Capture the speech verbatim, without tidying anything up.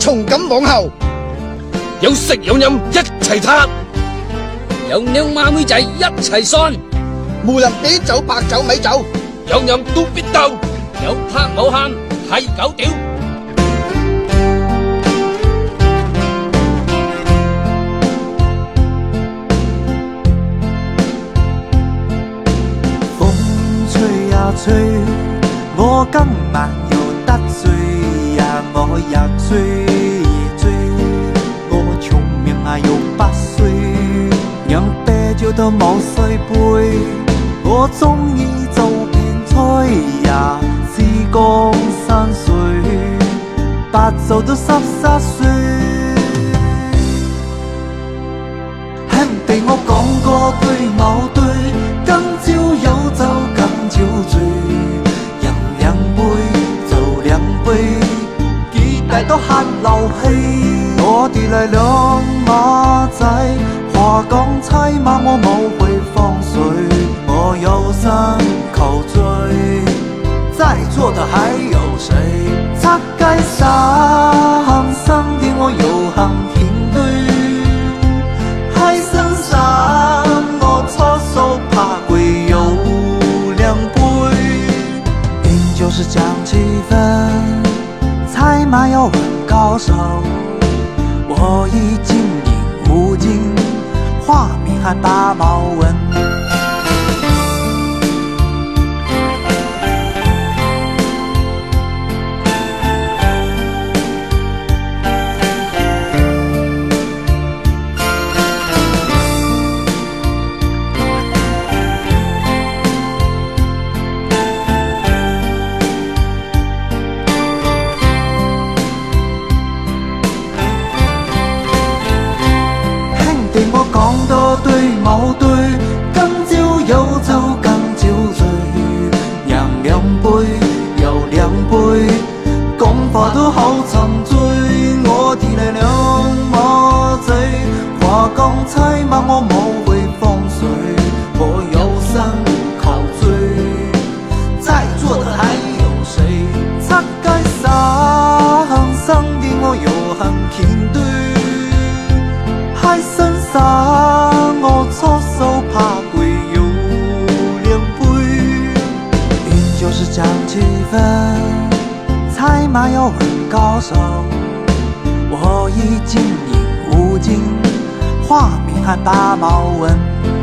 從今往後， 有食有飲一齊撻， 有靚媽妹仔一齊信， 無論啤酒白酒米酒， 有飲都必鬥， 有拍冇喊係狗屌。 風吹呀吹，我今晚又得罪呀，我也追追，我聰明啊又八歲，飲啤酒都冇水杯，我鍾意做片菜呀，四江山水，白晝都濕濕碎。肯定我講過對冇對，今朝有酒今朝醉，飲兩杯就兩杯，幾大都客流氣。我哋嚟兩馬仔，話講妻馬我冇會放水，我有心求醉，在座的還有誰？拆街上生的我有幸面對，喺身上我搓手怕鬼有兩杯，飲酒是講氣氛，菜馬要問高手，我已經飲無盡，畫面還大毛紋。我講多對冇對，今朝有酒今朝醉，飲兩杯又兩杯，講話都好沉醉。我哋嚟兩馬仔，話講妻馬我冇會放水，我有心求醉，在座的還有誰？拆街上生的我有幸見對，喺身我搓手怕鬼有兩杯，飲酒是講氣氛，菜馬要問高手，我已經飲無盡，畫面還大毛紋。